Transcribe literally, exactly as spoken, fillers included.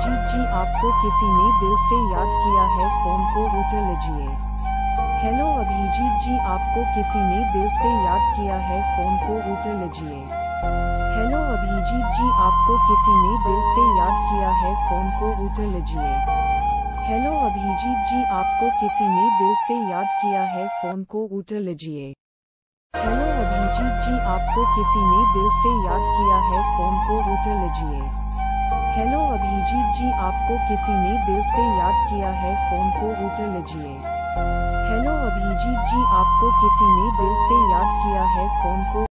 अभिजीत जी आपको किसी ने दिल से याद किया है, फोन को उठा लीजिए। हेलो अभिजीत जी आपको किसी ने दिल से याद किया है, फोन को उठा लीजिए। हेलो अभिजीत जी आपको किसी ने दिल से याद किया है, फोन को उठा लीजिए। हेलो अभिजीत जी आपको किसी ने दिल से याद किया है, फोन को उठा लीजिए। हेलो अभिजीत जी आपको किसी ने दिल से याद किया है, फोन को उठा लीजिए। हेलो अभिजीत जी आपको किसी ने दिल से याद किया है, फोन को उठा लीजिए। हेलो अभिजीत जी आपको किसी ने दिल से याद किया है, फोन को